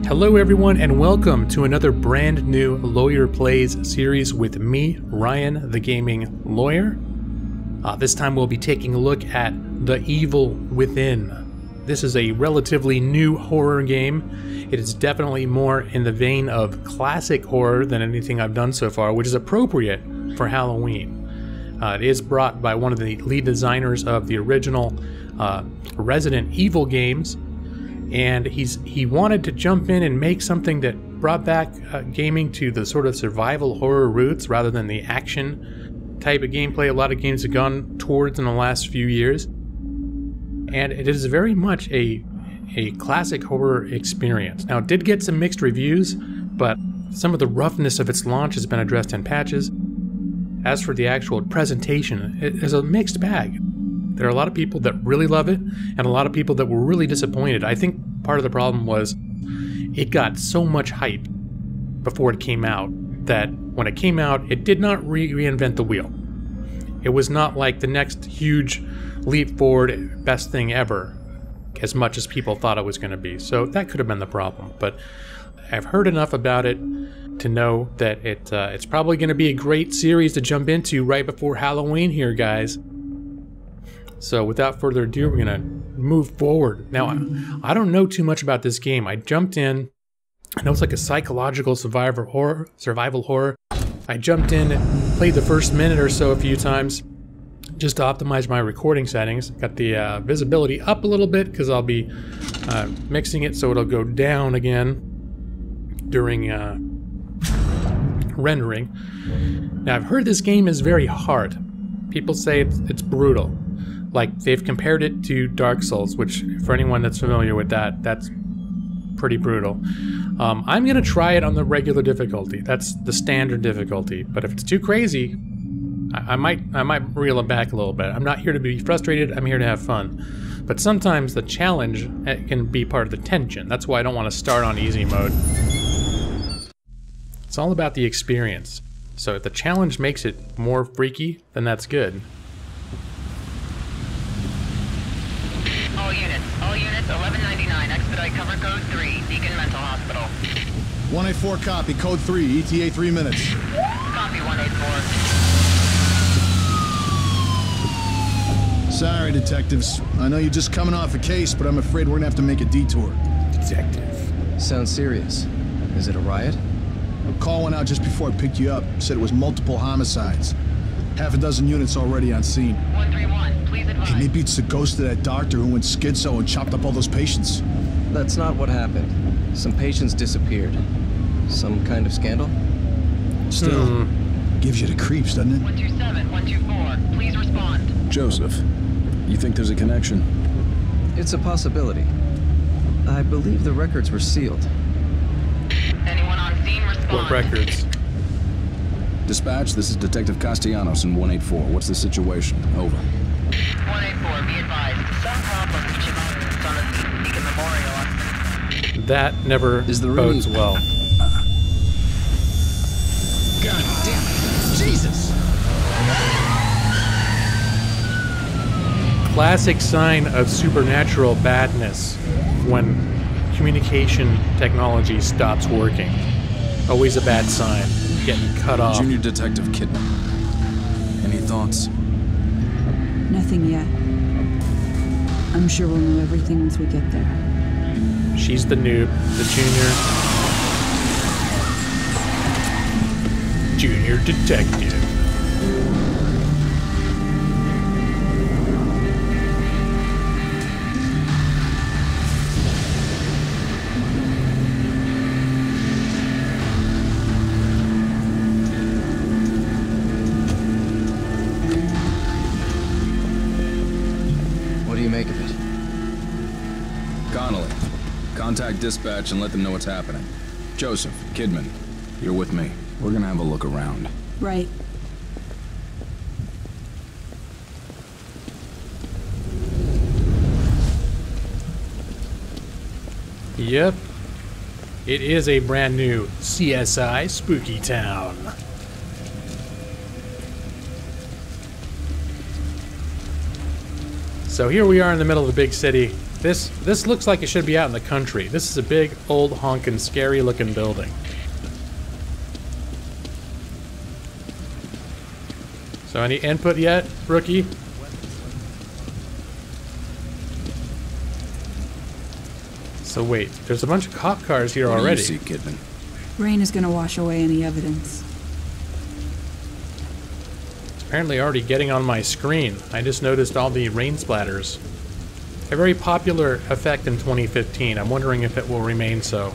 Hello everyone and welcome to another brand new Lawyer Plays series with me, Ryan the Gaming Lawyer. This time we'll be taking a look at The Evil Within. This is a relatively new horror game. It is definitely more in the vein of classic horror than anything I've done so far, which is appropriate for Halloween. It is brought by one of the lead designers of the original Resident Evil games. And he wanted to jump in and make something that brought back gaming to the sort of survival horror roots rather than the action type of gameplay a lot of games have gone towards in the last few years. And it is very much a classic horror experience. Now, it did get some mixed reviews, but some of the roughness of its launch has been addressed in patches. As for the actual presentation, it is a mixed bag. There are a lot of people that really love it, and a lot of people that were really disappointed. I think part of the problem was it got so much hype before it came out that when it came out, it did not reinvent the wheel. It was not like the next huge leap forward, best thing ever, as much as people thought it was going to be. So that could have been the problem. But I've heard enough about it to know that it's probably going to be a great series to jump into right before Halloween here, guys. So without further ado, we're going to move forward. Now, I don't know too much about this game. I jumped in. I know it's like a psychological survival horror. I jumped in, played the first minute or so a few times just to optimize my recording settings. Got the visibility up a little bit because I'll be mixing it so it'll go down again during rendering. Now, I've heard this game is very hard. People say it's brutal. Like, they've compared it to Dark Souls, which, for anyone that's familiar with that, that's pretty brutal. I'm going to try it on the regular difficulty. That's the standard difficulty. But if it's too crazy, I might reel it back a little bit. I'm not here to be frustrated. I'm here to have fun. But sometimes the challenge can be part of the tension. That's why I don't want to start on easy mode. It's all about the experience. So if the challenge makes it more freaky, then that's good. All units, 1199, expedite cover code 3, Beacon Mental Hospital. 184 copy, code 3, ETA 3 minutes. Copy 184. Sorry, detectives. I know you're just coming off a case, but I'm afraid we're gonna have to make a detour. Detective. Sounds serious. Is it a riot? A call went out just before I picked you up. Said it was multiple homicides. Half a dozen units already on scene. 131, please advise. Hey, maybe it's the ghost of that doctor who went schizo and chopped up all those patients. That's not what happened. Some patients disappeared. Some kind of scandal? Still, gives you the creeps, doesn't it? 127, 124, please respond. Joseph, you think there's a connection? It's a possibility. I believe the records were sealed. Anyone on scene, respond. What records? Dispatch, this is Detective Castellanos in 184. What's the situation? Over. 184, be advised. Some problem reaching out on the Beacon Memorial. That never Is there bodes any- well. God damn it! Jesus! Classic sign of supernatural badness when communication technology stops working. Always a bad sign. Getting cut off. Junior Detective Kidman. Any thoughts? Nothing yet. I'm sure we'll know everything once we get there. She's the noob, the junior detective. What do you make of it? Connolly, contact dispatch and let them know what's happening. Joseph, Kidman, you're with me. We're gonna have a look around. Right. Yep. It is a brand new CSI Spooky Town. So here we are in the middle of the big city. This looks like it should be out in the country. This is a big, old, honkin', scary-looking building. So any input yet, rookie? So wait, there's a bunch of cop cars here already. What do you see, Kidman? Rain is gonna wash away any evidence. It's apparently already getting on my screen. I just noticed all the rain splatters. A very popular effect in 2015. I'm wondering if it will remain so.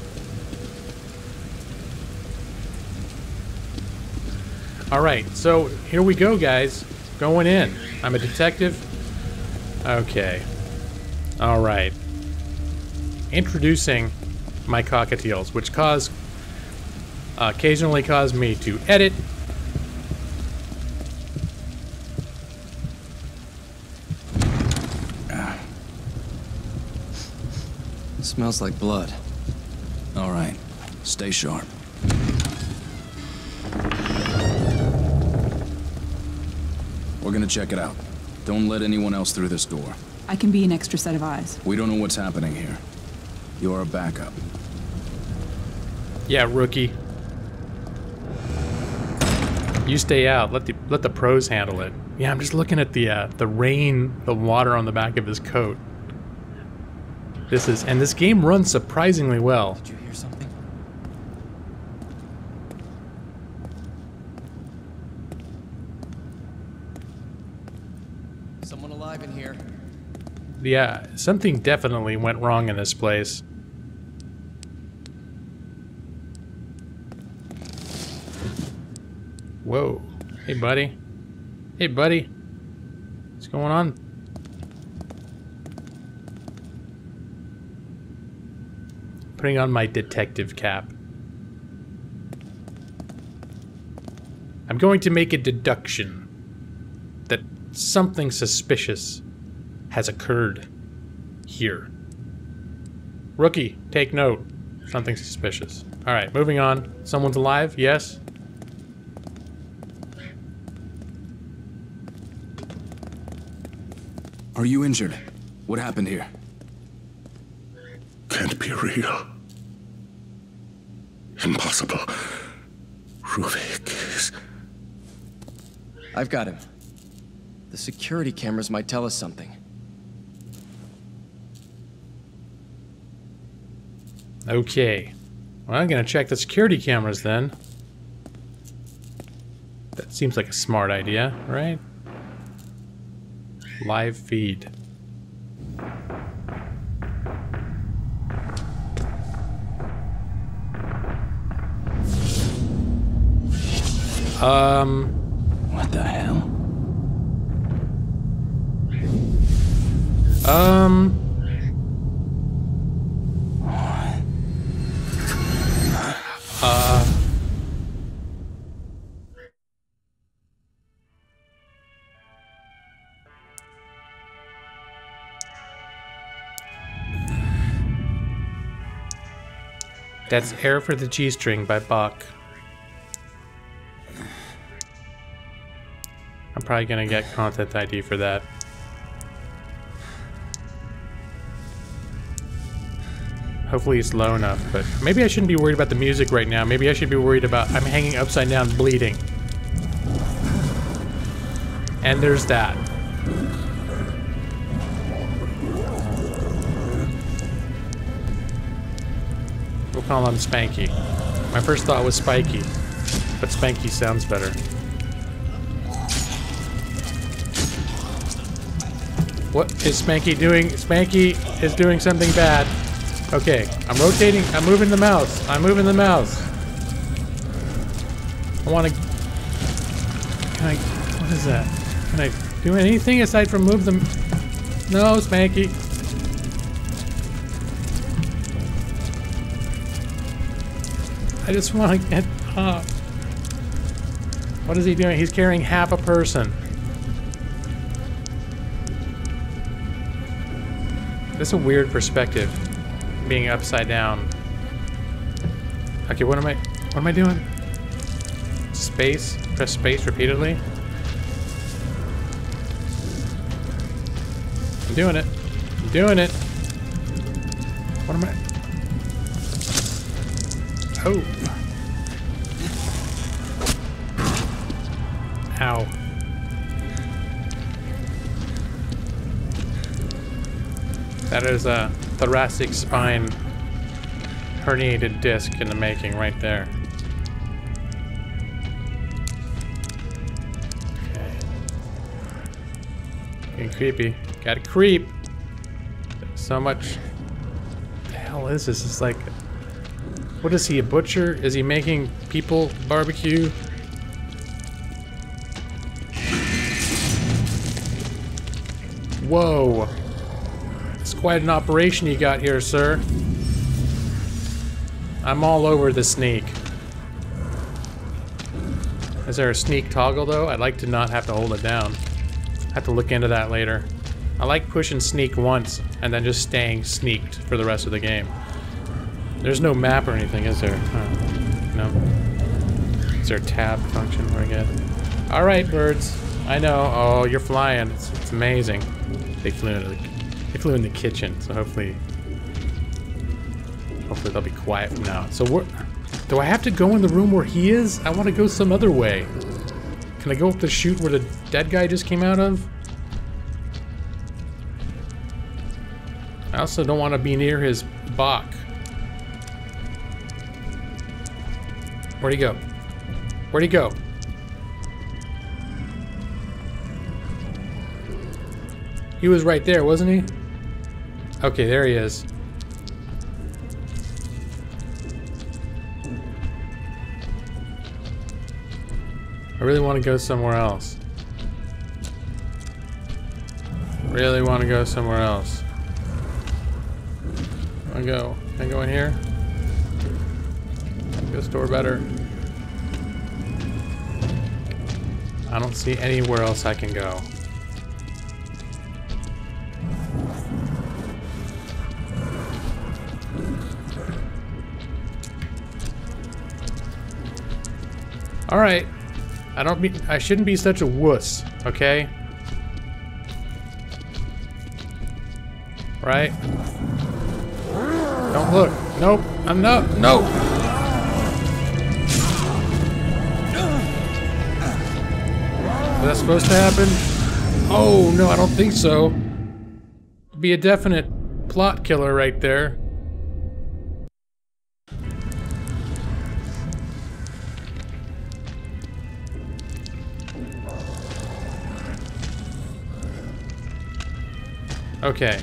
Alright, so here we go, guys. Going in. I'm a detective. Okay. Alright. Introducing my cockatiels, which occasionally cause me to edit. Smells like blood. All right, stay sharp. We're gonna check it out. Don't let anyone else through this door. I can be an extra set of eyes. We don't know what's happening here. You're a backup. Yeah, rookie. You stay out. Let the pros handle it. Yeah, I'm just looking at the rain, the water on the back of his coat. This game runs surprisingly well. Did you hear something? Someone alive in here? Yeah, something definitely went wrong in this place. Whoa. Hey, buddy. Hey, buddy. What's going on? Putting on my detective cap. I'm going to make a deduction that something suspicious has occurred here. Rookie, take note. Something suspicious. Alright, moving on. Someone's alive? Yes? Are you injured? What happened here? Can't be real. Impossible. Ruvik is... I've got him. The security cameras might tell us something. Okay. Well, I'm gonna check the security cameras then. That seems like a smart idea, right? Live feed. What the hell? That's Air for the G-String by Bach. I'm probably gonna get content ID for that. Hopefully it's low enough, but maybe I shouldn't be worried about the music right now. Maybe I should be worried about I'm hanging upside down bleeding. And there's that. We'll call him Spanky. My first thought was Spiky, but Spanky sounds better. What is Spanky doing? Spanky is doing something bad. Okay, I'm rotating. I'm moving the mouse. I'm moving the mouse. I want to... Can I... What is that? Can I do anything aside from move them? No, Spanky. I just want to get up. What is he doing? He's carrying half a person. This is a weird perspective, being upside down. Okay, what am I doing? Space? Press space repeatedly? I'm doing it. I'm doing it. What am I? Oh. Ow. That is a thoracic spine herniated disc in the making right there. Okay. Getting creepy. Gotta creep. So much. What the hell is this? It's like, what is he, a butcher? Is he making people barbecue? Whoa. It's quite an operation you got here, sir. I'm all over the sneak. Is there a sneak toggle though? I'd like to not have to hold it down. I have to look into that later. I like pushing sneak once and then just staying sneaked for the rest of the game. There's no map or anything, is there? No. Is there a tab function where I get? All right, birds. I know. Oh, you're flying. It's amazing. They flew in the kitchen, so hopefully they'll be quiet from now on. So do I have to go in the room where he is? I want to go some other way. Can I go up the chute where the dead guy just came out of? I also don't want to be near his Bach. Where'd he go? Where'd he go? He was right there, wasn't he? Okay, there he is. I really want to go somewhere else. Really want to go somewhere else. Can I go in here? This door better. I don't see anywhere else I can go. All right. I shouldn't be such a wuss, okay? Right? Don't look. Nope. I'm not. Nope. Is that supposed to happen? Oh, no, I don't think so. Be a definite plot killer right there. Okay.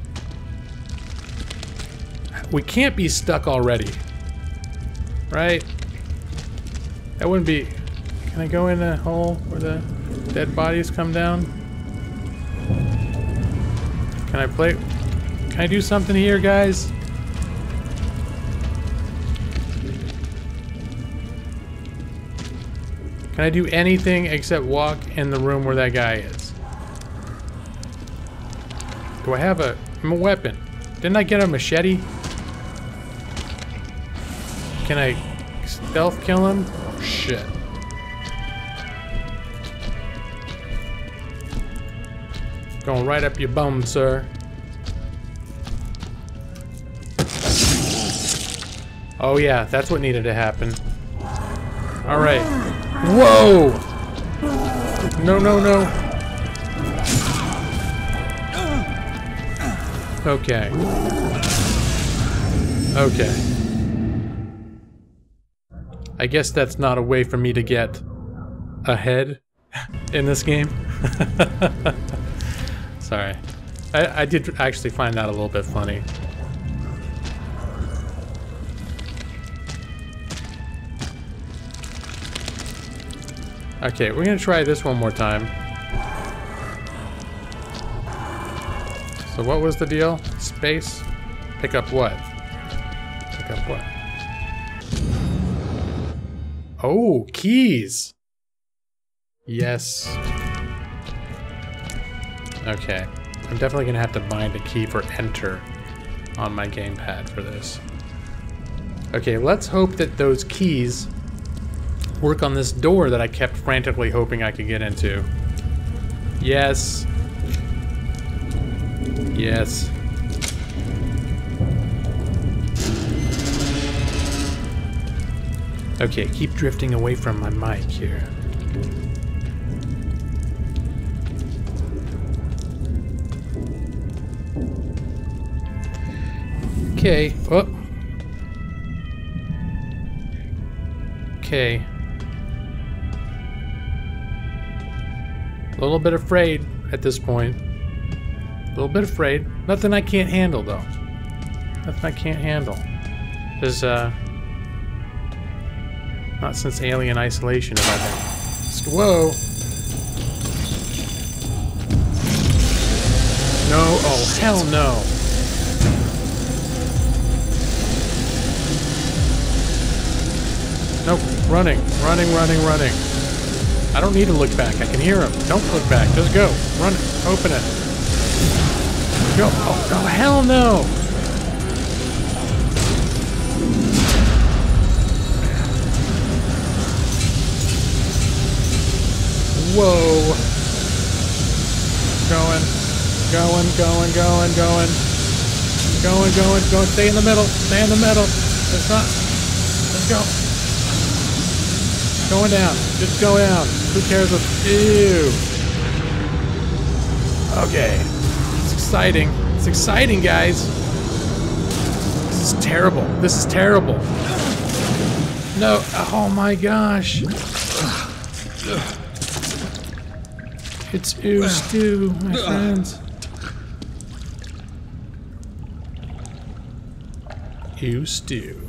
We can't be stuck already. Right? That wouldn't be... Can I go in the hole where the dead bodies come down? Can I play... Can I do something here, guys? Can I do anything except walk in the room where that guy is? Do I have a weapon? Didn't I get a machete? Can I stealth kill him? Oh, shit. Going right up your bum, sir. Oh yeah, that's what needed to happen. Alright. Whoa! No, no, no. Okay. Okay. I guess that's not a way for me to get ahead in this game. Sorry. I did actually find that a little bit funny. Okay, we're gonna try this one more time. So what was the deal? Space? Pick up what? Pick up what? Oh, keys! Yes. Okay. I'm definitely gonna have to bind a key for enter on my gamepad for this. Okay, let's hope that those keys work on this door that I kept frantically hoping I could get into. Yes. Yes. Okay, keep drifting away from my mic here. Okay. Oh. Okay. A little bit afraid at this point. A little bit afraid. Nothing I can't handle, though. Nothing I can't handle. There's, not since Alien Isolation have I been. Whoa! No, oh, hell no. Nope, running. I don't need to look back, I can hear him. Don't look back, just go. Run it, open it. Go, oh hell no! Whoa. Going. Stay in the middle. Let's go. Going down. Just go down. Who cares what... Ew. Okay. It's exciting. It's exciting, guys. This is terrible. No. Oh my gosh. It's ooh stew, my friends. Ew stew.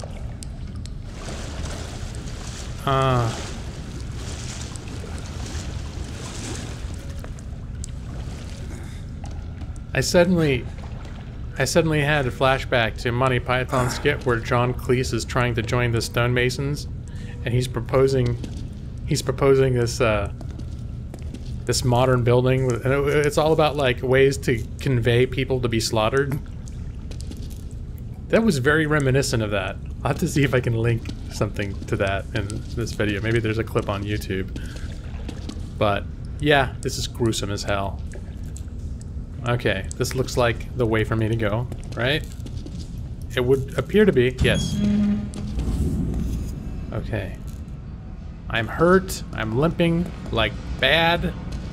I suddenly had a flashback to Monty Python's skit where John Cleese is trying to join the stonemasons, and he's proposing this this modern building, and it's all about like ways to convey people to be slaughtered. That was very reminiscent of that. I'll have to see if I can link something to that in this video. Maybe there's a clip on YouTube. But yeah, this is gruesome as hell. Okay, this looks like the way for me to go, right? It would appear to be, yes. Okay. I'm hurt, I'm limping like bad.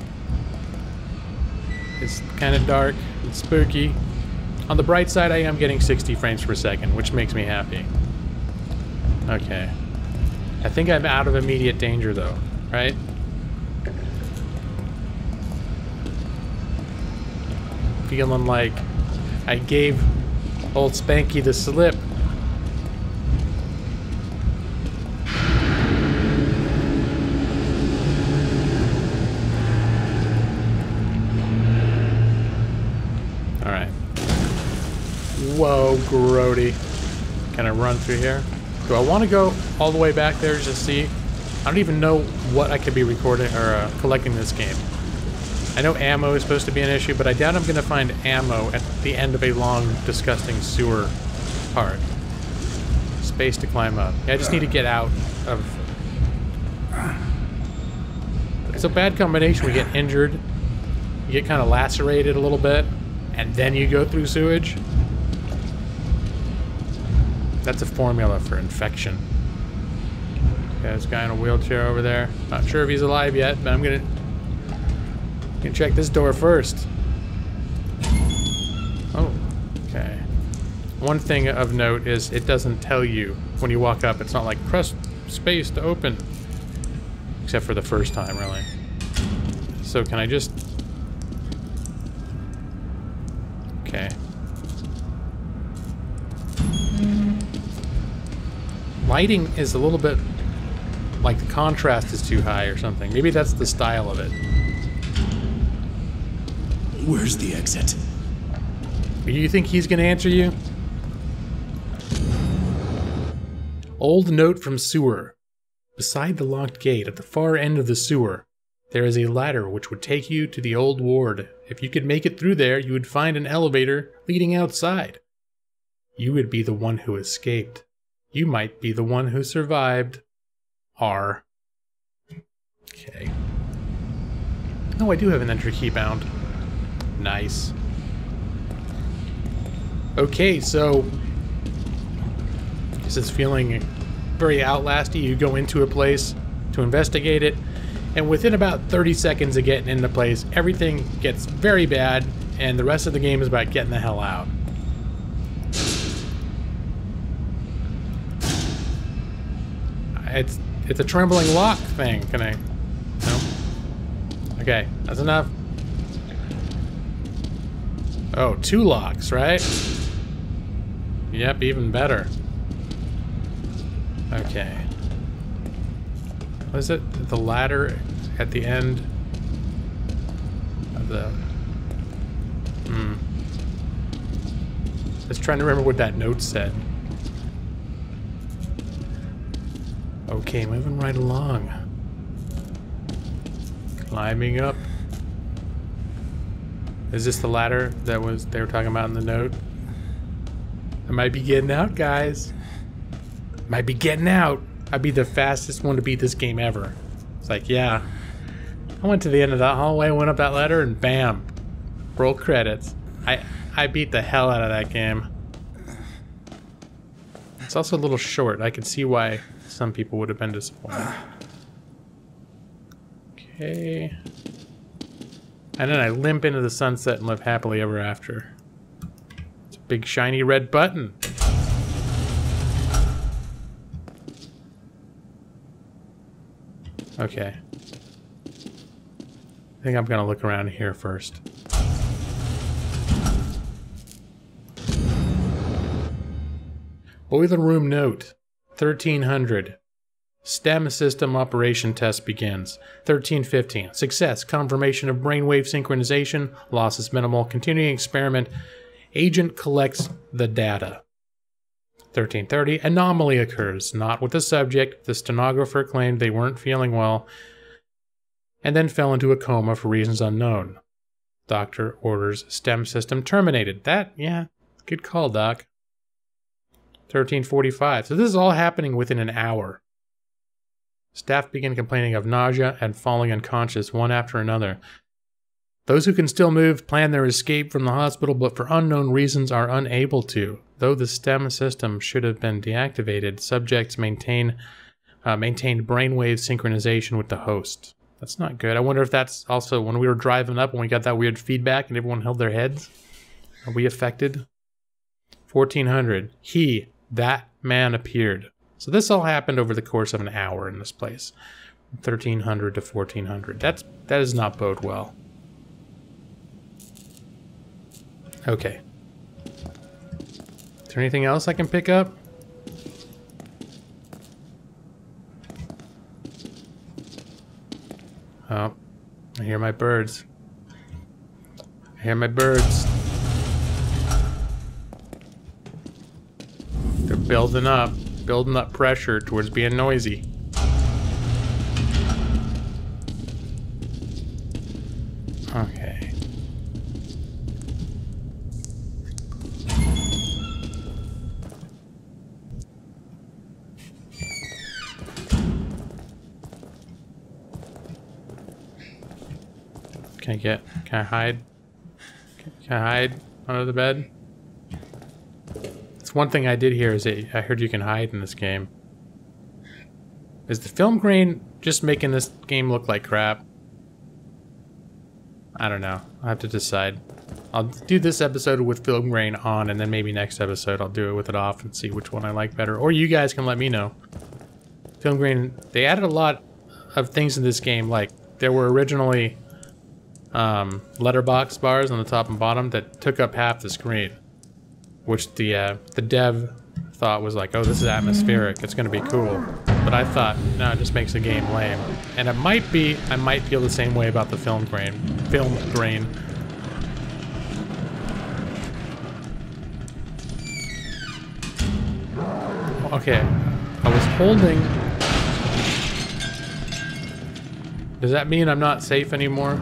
It's kind of dark, it's spooky. On the bright side, I am getting 60 frames per second, which makes me happy. Okay. I think I'm out of immediate danger though, right? Feeling like I gave old Spanky the slip. Alright. Whoa, grody. Can I run through here? Do I want to go all the way back there just to see? I don't even know what I could be recording or collecting in this game. I know ammo is supposed to be an issue, but I doubt I'm going to find ammo at the end of a long, disgusting sewer part. Space to climb up. Yeah, I just need to get out of... It's a bad combination. We get injured, you get kind of lacerated a little bit, and then you go through sewage. That's a formula for infection. Okay, there's a guy in a wheelchair over there. Not sure if he's alive yet, but I'm gonna check this door first. Oh, okay. One thing of note is it doesn't tell you when you walk up. It's not like press space to open. Except for the first time, really. So can I just... Okay. Lighting is a little bit like the contrast is too high or something. Maybe that's the style of it. Where's the exit? You think he's gonna answer you? Old note from sewer. Beside the locked gate at the far end of the sewer, there is a ladder which would take you to the old ward. If you could make it through there, you would find an elevator leading outside. You would be the one who escaped. You might be the one who survived. R. Okay. Oh, I do have an entry key bound. Nice. Okay, so this is feeling very Outlasty. You go into a place to investigate it, and within about 30 seconds of getting into place, everything gets very bad, and the rest of the game is about getting the hell out. It's a trembling lock thing. Can I? No. Okay, that's enough. Oh, 2 locks, right? Yep, even better. Okay. What is it? The ladder at the end of the... Just trying to remember what that note said. Okay, moving right along. Climbing up. Is this the ladder that they were talking about in the note? I might be getting out, guys. Might be getting out. I'd be the fastest one to beat this game ever. It's like, yeah. I went to the end of that hallway, went up that ladder, and bam. Roll credits. I beat the hell out of that game. It's also a little short. I can see why some people would have been disappointed. Okay. And then I limp into the sunset and live happily ever after. It's a big shiny red button. Okay. I think I'm gonna look around here first. Boiler room note. 1300. STEM system operation test begins. 1315. Success. Confirmation of brainwave synchronization. Loss is minimal. Continuing experiment. Agent collects the data. 1330. Anomaly occurs. Not with the subject. The stenographer claimed they weren't feeling well and then fell into a coma for reasons unknown. Doctor orders STEM system terminated. Yeah, good call, Doc. 1345. So this is all happening within an hour. Staff begin complaining of nausea and falling unconscious one after another. Those who can still move plan their escape from the hospital, but for unknown reasons are unable to. Though the STEM system should have been deactivated, subjects maintained brainwave synchronization with the host. That's not good. I wonder if that's also when we were driving up when we got that weird feedback and everyone held their heads. Are we affected? 1400. That man appeared. So this all happened over the course of an hour in this place. 1300 to 1400. That does not bode well. Okay. Is there anything else I can pick up? Oh, I hear my birds. I hear my birds. They're building up pressure towards being noisy. Okay. Can I hide? Can I hide under the bed? One thing I did hear is that I heard you can hide in this game. Is the film grain just making this game look like crap? I don't know. I'll have to decide. I'll do this episode with film grain on, and then maybe next episode I'll do it with it off and see which one I like better. Or you guys can let me know. Film grain, they added a lot of things in this game. Like, there were originally letterbox bars on the top and bottom that took up half the screen. Which the dev thought was like, oh, this is atmospheric, it's gonna be cool. But I thought, no, it just makes the game lame. And it might be, I might feel the same way about the film grain. Okay, I was holding. Does that mean I'm not safe anymore?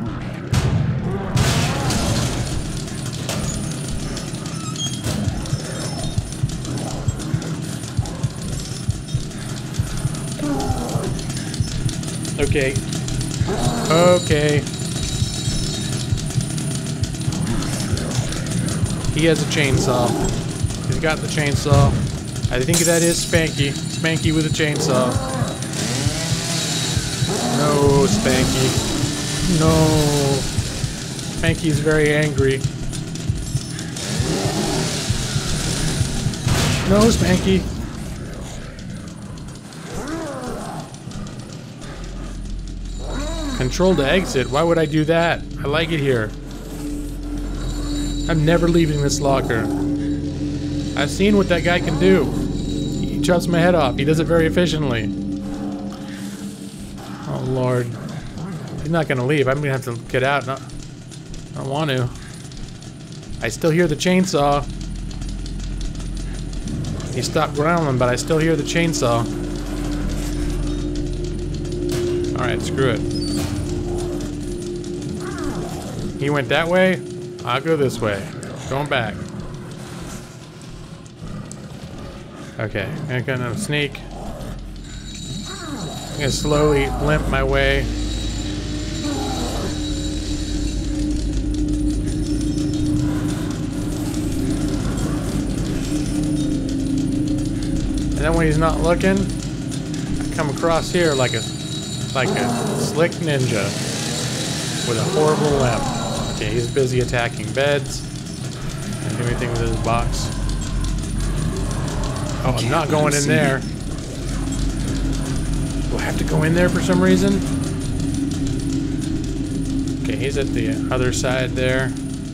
Okay. Okay. He has a chainsaw. He's got the chainsaw. I think that is Spanky. Spanky with a chainsaw. No, Spanky. No. Spanky's very angry. No, Spanky. Control to exit. Why would I do that? I like it here. I'm never leaving this locker. I've seen what that guy can do. He chops my head off. He does it very efficiently. Oh, Lord. He's not gonna leave. I'm gonna have to get out. No, I don't want to. I still hear the chainsaw. He stopped growling, but I still hear the chainsaw. Alright, screw it. He went that way. I'll go this way. Going back. Okay, I'm gonna sneak. I'm gonna slowly limp my way. And then when he's not looking, I come across here like a slick ninja with a horrible limp. Okay, he's busy attacking beds. Can't do anything with his box. Oh, I'm not going in there. Do I have to go in there for some reason? Okay, he's at the other side there.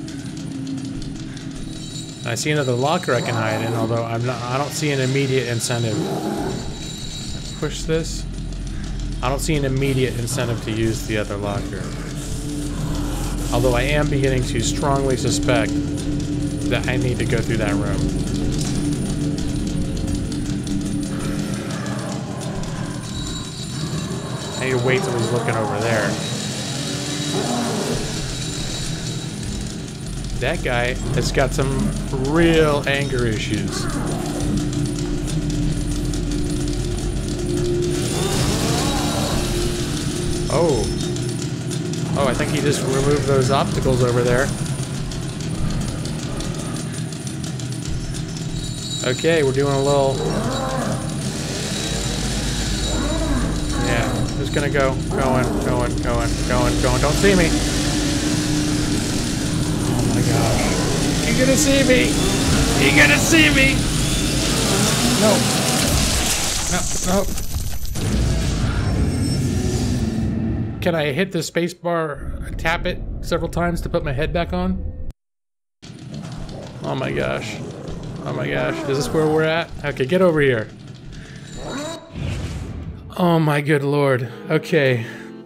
I see another locker I can hide in, although I don't see an immediate incentive. Push this. I don't see an immediate incentive to use the other locker. Although I am beginning to strongly suspect that I need to go through that room. I need to wait till he's looking over there. That guy has got some real anger issues. Oh. Oh, I think he just removed those obstacles over there. Okay, we're doing a little... Yeah, just gonna go. Going. Don't see me. Oh my gosh. You're gonna see me. You're gonna see me. No. Can I hit the space bar, tap it several times to put my head back on? Oh my gosh. Oh my gosh. Is this where we're at? Okay, get over here. Oh my good lord. Okay.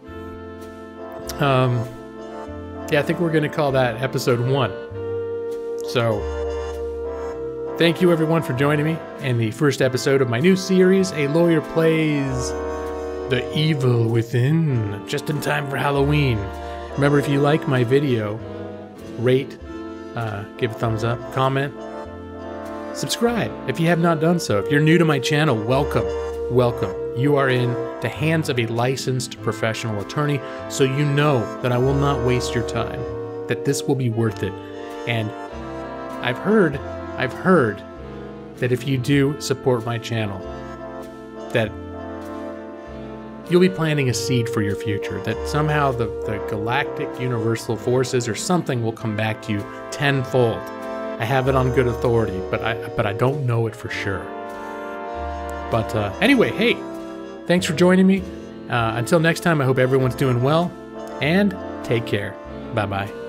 Yeah, I think we're gonna call that episode 1. So, thank you everyone for joining me in the first episode of my new series, A Lawyer Plays The Evil Within, just in time for Halloween. Remember, if you like my video, rate, give a thumbs up, comment, subscribe if you have not done so. If you're new to my channel, welcome. You are in the hands of a licensed professional attorney, so you know that I will not waste your time, that this will be worth it. And I've heard that if you do support my channel, that you'll be planting a seed for your future, that somehow the galactic universal forces or something will come back to you tenfold. I have it on good authority, but I don't know it for sure. But anyway, hey, thanks for joining me. Until next time, I hope everyone's doing well, and take care. Bye-bye.